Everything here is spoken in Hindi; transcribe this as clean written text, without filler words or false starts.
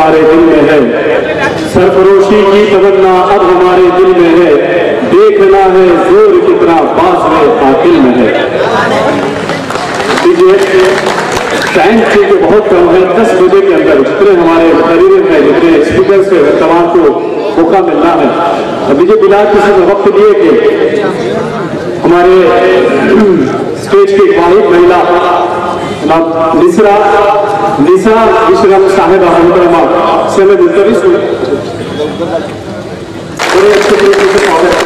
हमारे दिल में है, सरफरोशी की तमन्ना अब हमारे दिल में है, देखना है जोर कितना बाज़ कातिल में है। टाइम चूंकि बहुत कम है, 10 बजे के अंदर जितने हमारे शरीर में जितने स्पीकर्स के तमाम को मौका मिलना है। मुझे बिना किसी को वक्त दिए कि हमारे स्टेज की वाहिद महिला निशा विश्राम साहिबा से मैं बड़े अच्छे तरीके से